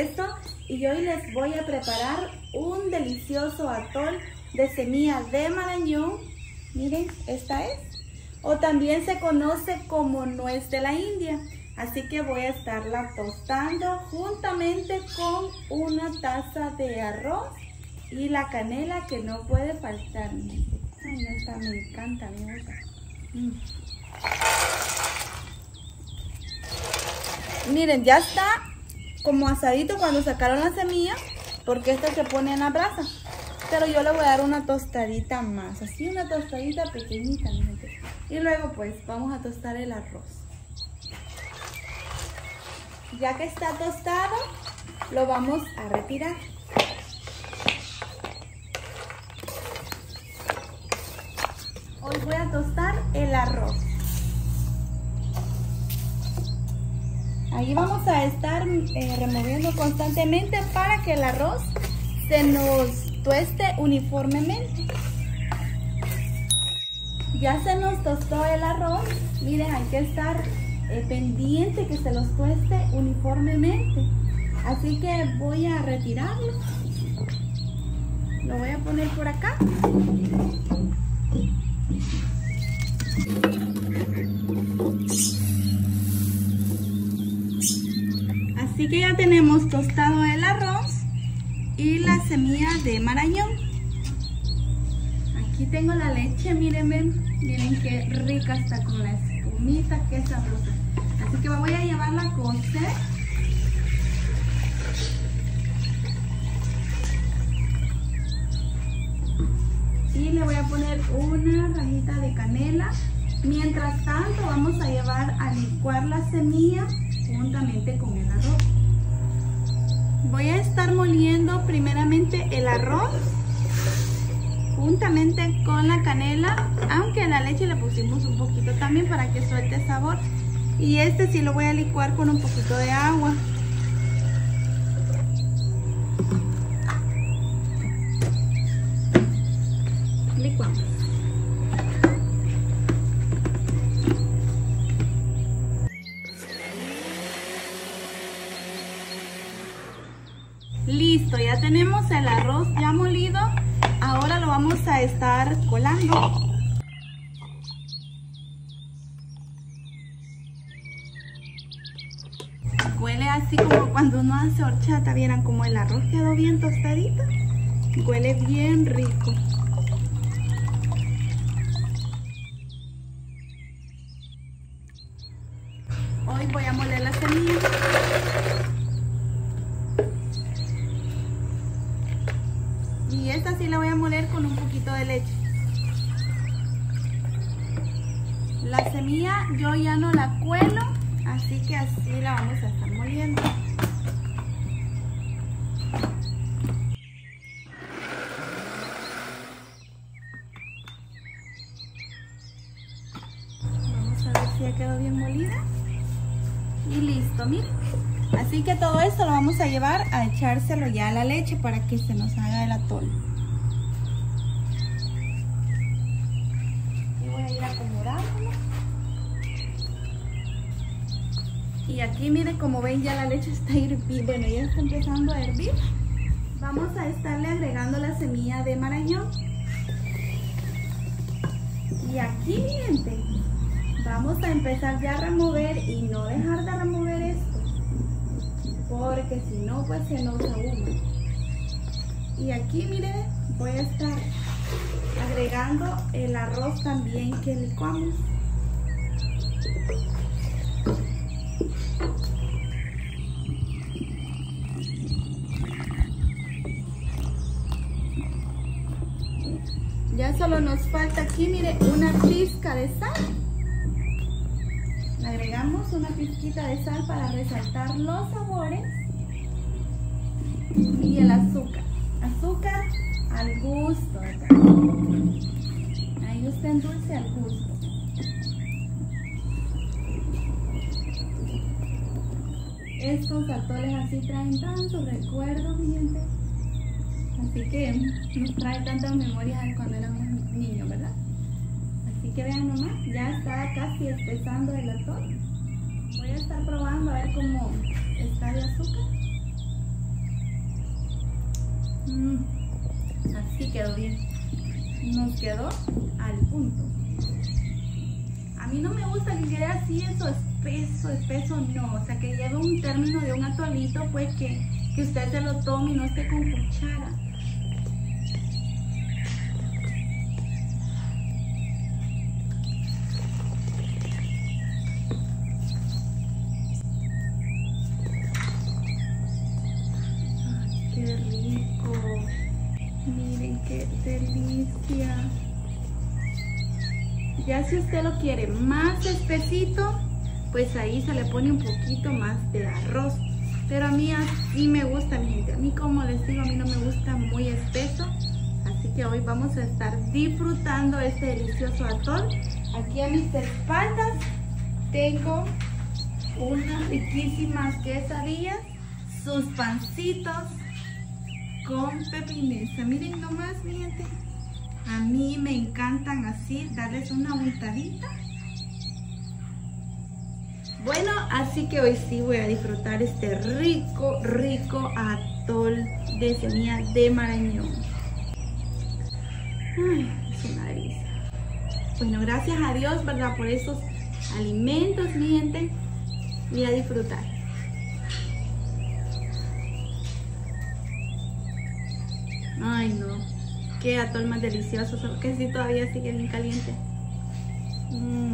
regreso y hoy les voy a preparar un delicioso atol de semilla de marañón. Miren, esta es. O también se conoce como nuez de la India. Así que voy a estarla tostando juntamente con una taza de arroz y la canela que no puede faltar. Ay, esta me encanta, me gusta. Miren, ya está como asadito cuando sacaron la semilla, porque esta se pone en la brasa. Pero yo le voy a dar una tostadita más, así una tostadita pequeñita, mi gente. Y luego pues vamos a tostar el arroz. Ya que está tostado, lo vamos a retirar. Hoy voy a tostar el arroz. Ahí vamos a estar removiendo constantemente para que el arroz se nos tueste uniformemente. Ya se nos tostó el arroz. Miren, hay que estar pendiente que se los tueste uniformemente. Así que voy a retirarlo. Lo voy a poner por acá. Así que ya tenemos tostado el arroz y la semilla de marañón. Aquí tengo la leche, miren, miren qué rica está con la espumita, qué sabrosa. Así que voy a llevarla a cocer. Y le voy a poner una rajita de canela. Mientras tanto vamos a llevar a licuar la semilla juntamente con el arroz. Voy a estar moliendo primeramente el arroz juntamente con la canela, aunque a la leche le pusimos un poquito también para que suelte sabor. Y este sí lo voy a licuar con un poquito de agua. Licuamos. Listo, ya tenemos el arroz ya molido. Ahora lo vamos a estar colando. Huele así como cuando uno hace horchata. Vieran como el arroz quedó bien tostadito. Huele bien rico. Hoy voy a moler la semilla. Y esta sí la voy a moler con un poquito de leche. La semilla yo ya no la cuelo, así que así la vamos a estar moliendo. Vamos a ver si ya quedó bien molida. Y listo, miren. Así que todo esto lo vamos a llevar a echárselo ya a la leche para que se nos haga el atol. Y voy a ir acomodándolo. Y aquí miren, como ven, ya la leche está hirviendo. Bueno, ya está empezando a hervir. Vamos a estarle agregando la semilla de marañón. Y aquí, miren, vamos a empezar ya a remover y no dejar de remover esto, porque si no pues se nos ahuma. Y aquí miren, voy a estar agregando el arroz también que licuamos. Ya solo nos falta aquí, mire, una pizca de sal. Le agregamos una pizquita de sal para resaltar los sabores. Y el azúcar. Azúcar al gusto. Ahí usted endulce al gusto. Estos atoles así traen tantos recuerdos, mi gente. Así que nos trae tantas memorias de cuando éramos niños, ¿verdad? Así que vean nomás, ya está casi espesando el atol. Voy a estar probando a ver cómo está el azúcar. Así quedó bien. Nos quedó al punto. A mí no me gusta que quede así, eso espeso, no. O sea, que lleve un término de un atolito, pues que usted se lo tome y no esté con cuchara. Ay, qué rico. Miren qué delicia. Ya si usted lo quiere más espesito, pues ahí se le pone un poquito más de arroz. Pero a mí así me gusta, mi gente. A mí, como les digo, a mí no me gusta muy espeso. Así que hoy vamos a estar disfrutando este delicioso atol. Aquí a mis espaldas tengo unas riquísimas quesadillas, sus pancitos con pepinesa. Miren nomás, mi gente. A mí me encantan así, darles una untadita. Bueno, así que hoy sí voy a disfrutar este rico atol de semilla de marañón. Ay, es una delicia. Bueno, gracias a Dios, ¿verdad? Por estos alimentos, mi gente. Voy a disfrutar. Ay, no. Qué atol más delicioso, solo que sí todavía sigue bien caliente.